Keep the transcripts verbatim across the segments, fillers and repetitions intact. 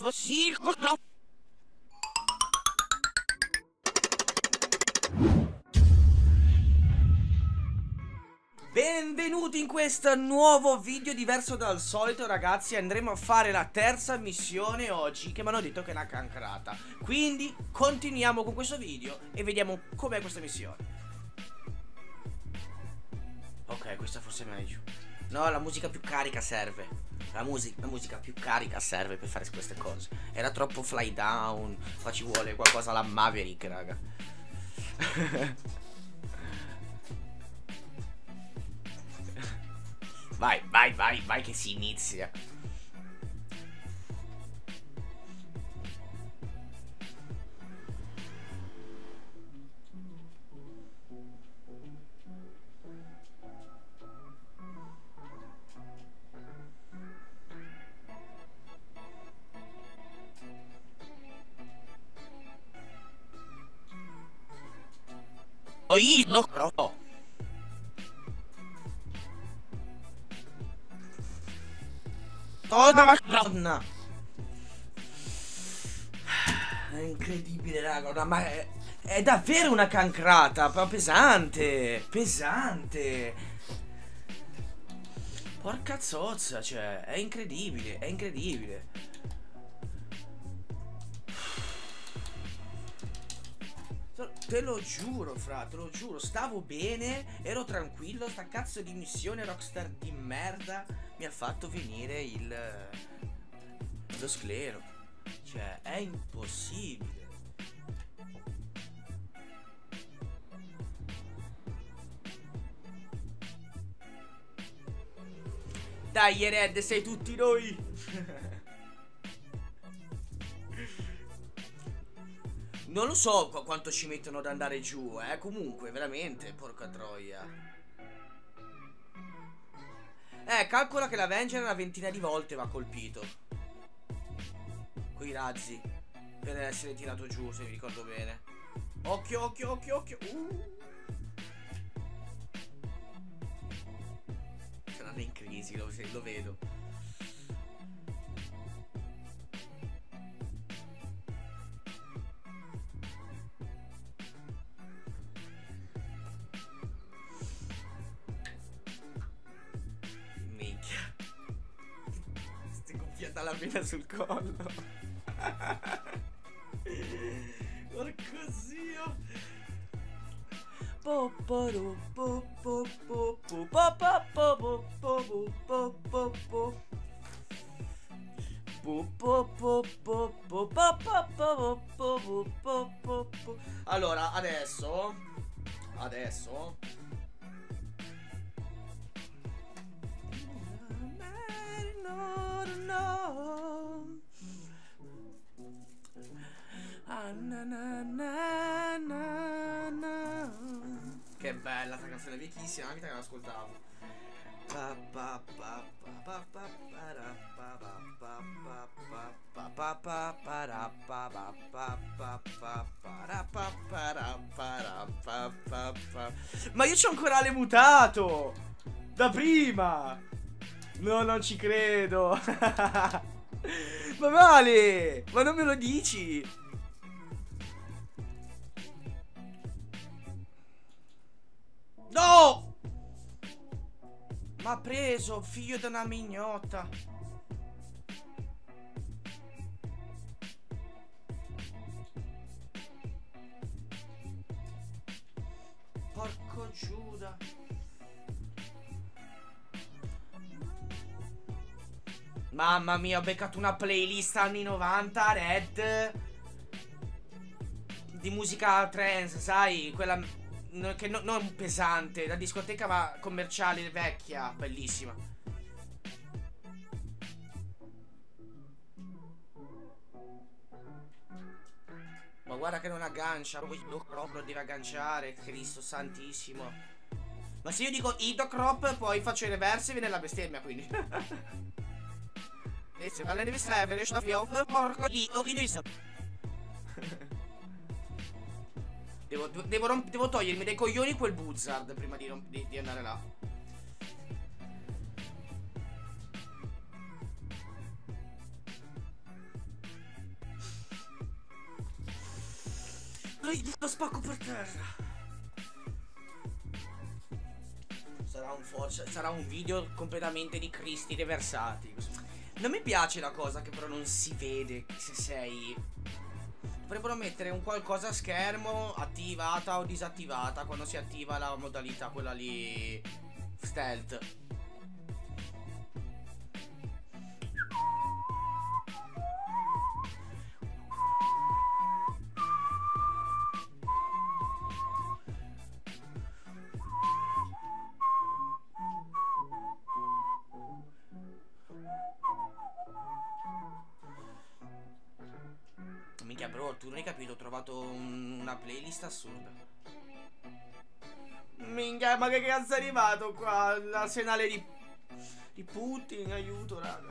Sì, no. Benvenuti in questo nuovo video diverso dal solito, ragazzi. Andremo a fare la terza missione oggi, che mi hanno detto che è una cancrata. Quindi continuiamo con questo video e vediamo com'è questa missione. Ok, questa forse è meglio. No, la musica più carica serve. La musica, la musica più carica serve per fare queste cose. Era troppo fly down. Qua ci vuole qualcosa alla Maverick, raga. Vai, vai, vai, vai che si inizia. Oh, io no, no. Oh, madonna. È incredibile, raga. Ma è, è davvero una cancrata. Ma pesante. Pesante. Porca zozza, cioè. È incredibile. È incredibile. Te lo giuro, fra, te lo giuro. Stavo bene, ero tranquillo. Sta cazzo di missione Rockstar di merda mi ha fatto venire il lo sclero. Cioè, è impossibile. Dai, Red, sei tutti noi. Non lo so qu quanto ci mettono ad andare giù, eh. Comunque, veramente, porca troia. Eh, calcola che l'Avenger una ventina di volte va colpito coi razzi per essere tirato giù, se mi ricordo bene. Occhio, occhio, occhio, occhio. Uh. Sarà in crisi, lo, lo vedo. Minchia. Stai gonfiata la vena sul collo. Porco zio. Poporo popo popo popo popo popo popo popo. Allora, adesso Adesso che bella sta canzone, vecchissima, anche te che l'ascoltavo. Ma io c'ho ancora le mutato da prima. No, non ci credo. Ma vale, ma non me lo dici? No! M'ha preso, figlio di una mignotta. Porco Giuda. Mamma mia, ho beccato una playlist anni novanta, Red, di musica trance, sai? Quella che no, non pesante, la discoteca ma commerciale, vecchia, bellissima. Ma guarda che non aggancia, proprio deve agganciare, Cristo santissimo. Ma se io dico idocrop, poi faccio il reverse e viene la bestemmia, quindi. Devo, devo, devo togliermi dai coglioni quel buzzard prima di, di, di andare là. Lo, lo spacco per terra. Sarà un, forza, sarà un video completamente di Cristi riversati. Non mi piace la cosa che però non si vede se sei... Dovrebbero mettere un qualcosa a schermo attivata o disattivata quando si attiva la modalità quella lì stealth. Minchia bro, tu non hai capito, ho trovato un, una playlist assurda. Minchia, ma che cazzo è arrivato qua? L'arsenale di, di Putin, aiuto raga.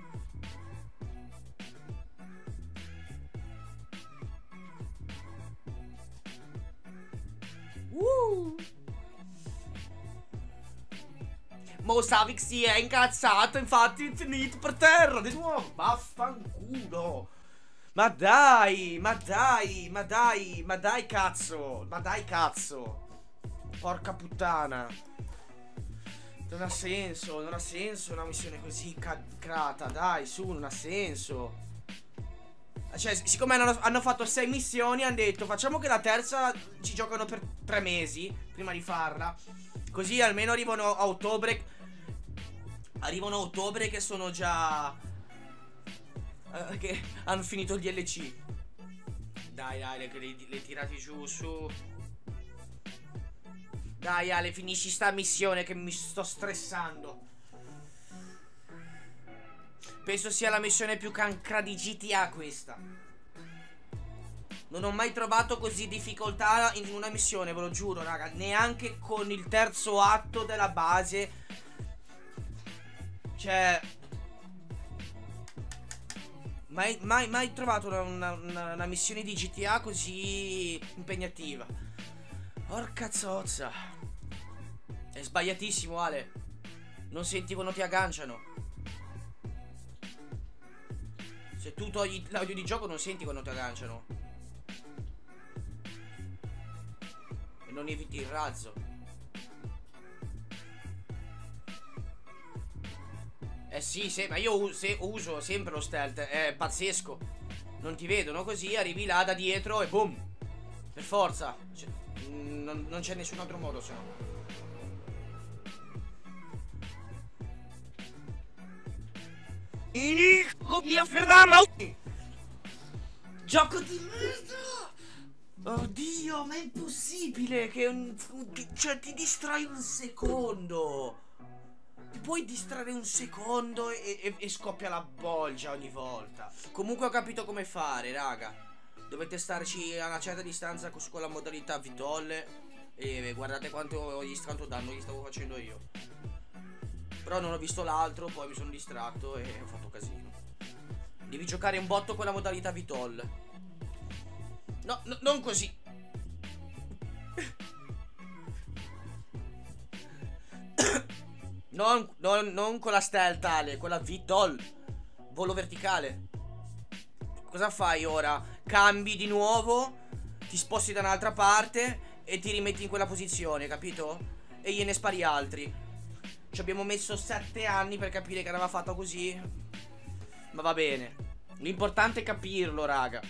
Uh. Mo Savix si è incazzato, infatti è finito per terra di nuovo. Vaffanculo. Ma dai, ma dai, ma dai, ma dai cazzo, ma dai cazzo. Porca puttana. Non ha senso, non ha senso una missione così cacrata, dai, su, non ha senso. Cioè, siccome hanno, hanno fatto sei missioni, hanno detto facciamo che la terza ci giocano per tre mesi prima di farla. Così almeno arrivano a ottobre. Arrivano a ottobre che sono già... Uh, che hanno finito il D L C. Dai Ale, che le, le tirati giù, su. Dai Ale, finisci sta missione che mi sto stressando. Penso sia la missione più cancra di G T A questa. Non ho mai trovato così difficoltà in una missione, ve lo giuro raga. Neanche con il terzo atto della base. Cioè... Mai, mai, mai trovato una, una, una missione di G T A così impegnativa. Porca zozza. È sbagliatissimo Ale. Non senti quando ti agganciano. Se tu togli l'audio di gioco non senti quando ti agganciano. E non eviti il razzo. Eh sì, se, ma io se, uso sempre lo stealth, è pazzesco. Non ti vedono così, arrivi là da dietro e boom. Per forza, cioè, non, non c'è nessun altro modo se no. Gioco di merda! Oddio, ma è impossibile che, un, che cioè, ti distrai un secondo. Ti puoi distrarre un secondo e, e, e scoppia la bolgia ogni volta. Comunque ho capito come fare, raga. Dovete starci a una certa distanza su quella modalità V T O L. E guardate quanto, quanto danno gli stavo facendo io. Però non ho visto l'altro, poi mi sono distratto e ho fatto casino. Devi giocare un botto con la modalità V T O L. No, no, non così. Non, non, non con la stealth Ale, con la V T O L. Volo verticale. Cosa fai ora? Cambi di nuovo, ti sposti da un'altra parte e ti rimetti in quella posizione, capito? E gliene spari altri. Ci abbiamo messo sette anni per capire che era fatto così. Ma va bene. L'importante è capirlo, raga.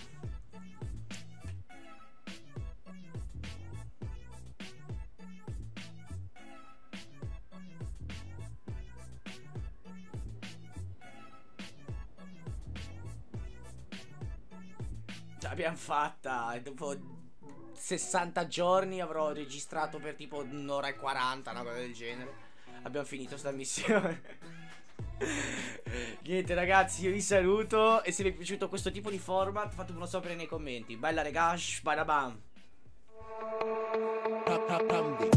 Ce l'abbiamo fatta. Dopo sessanta giorni avrò registrato per tipo un'ora e quaranta, una cosa del genere. Abbiamo finito sta missione. Niente ragazzi, io vi saluto. E se vi è piaciuto questo tipo di format fatemelo sapere nei commenti. Bella ragazzi, bada bam.